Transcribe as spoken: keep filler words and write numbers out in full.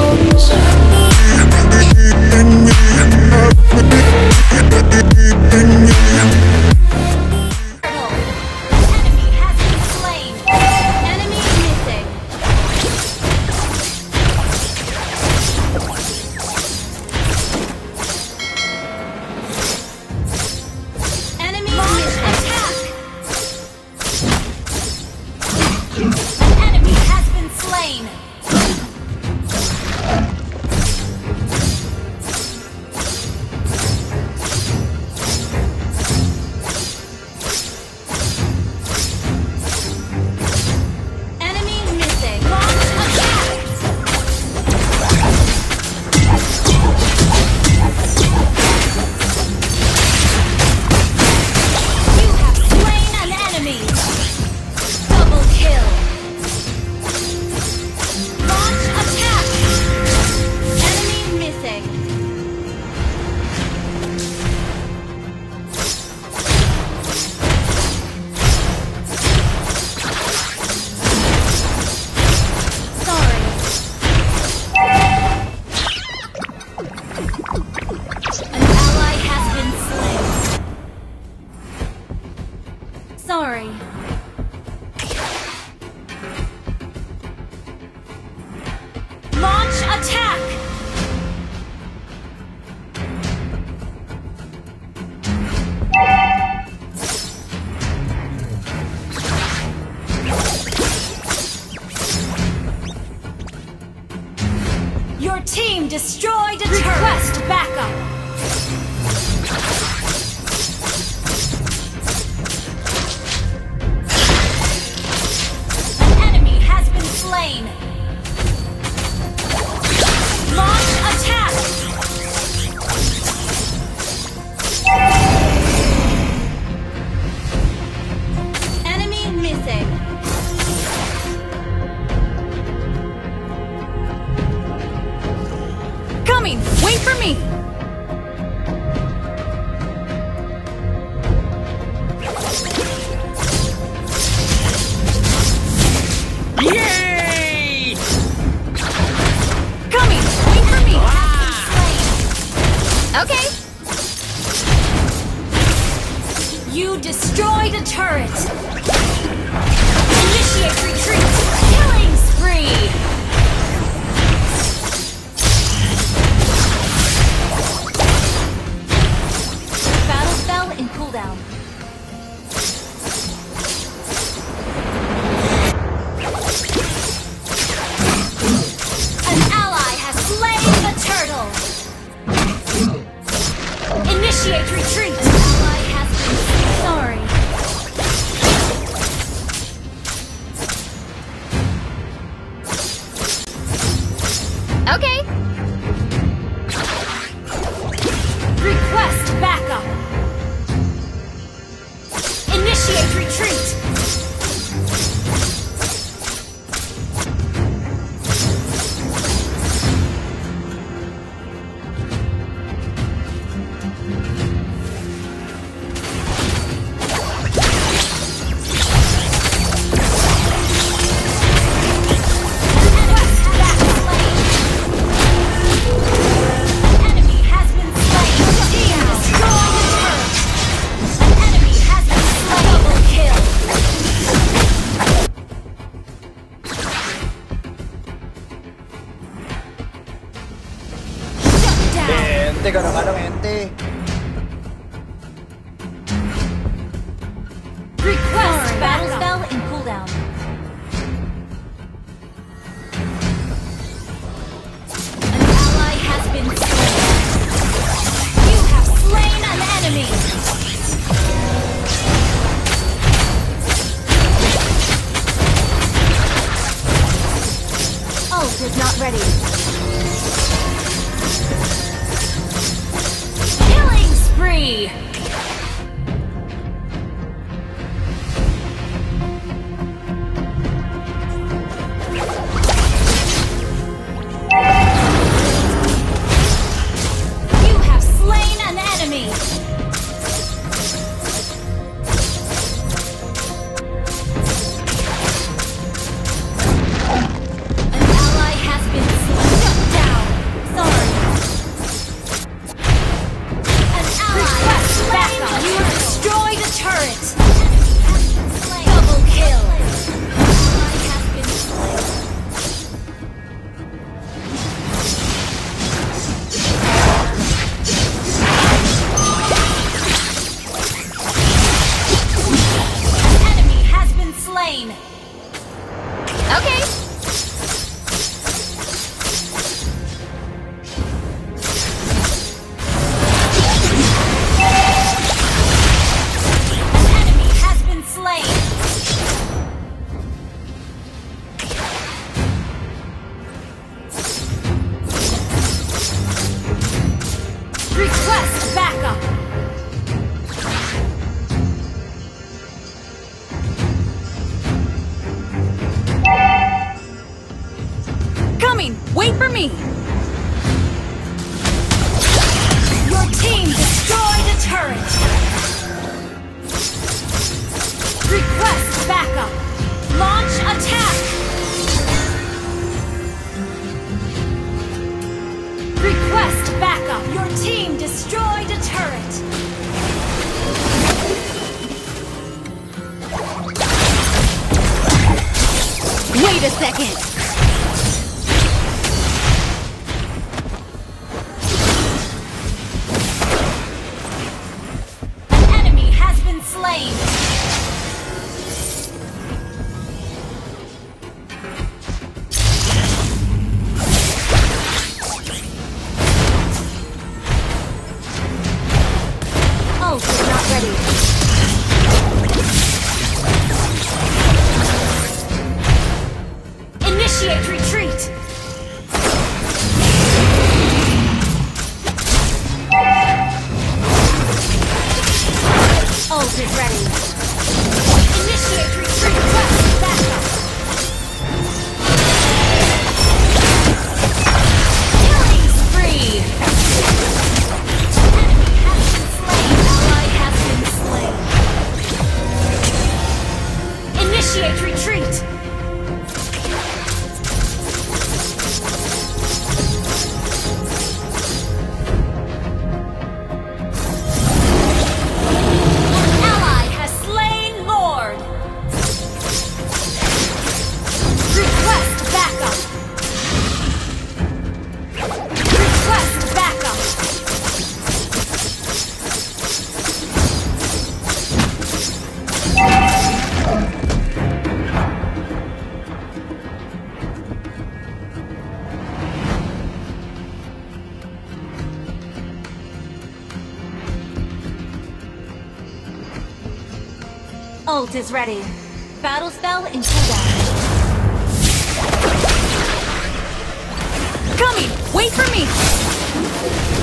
Sorry. Launch attack! Your team destroyed a turret. Request backup. Slain. Launch attack. Enemy missing. Coming. Wait for me. Okay. You destroyed a turret. Initiate retreat. Killing spree. Battle spell in cooldown. An ally has slain the turtle. Initiate retreat! Ally has been sorry. Okay. Request backup. Initiate retreat. Gente, ganun ka lang, gente. Request battle spell in cooldown. An ally has been slain. You have slain an enemy. Ult is not ready. Killing spree! You have slain an enemy! An ally has been slain. Shut down! Coming! Wait for me! Your team destroyed a turret! Request backup! Launch attack! Request backup! Your team destroyed a turret! Wait a second! An enemy has been slain! Ult is not ready. Initiate retreat! Ult is ready. Initiate retreat! Request backup! Killing spree! Enemy has been slain. Ally has been slain. Initiate retreat! Ult is ready. Battle spell in cooldown. Coming! Wait for me!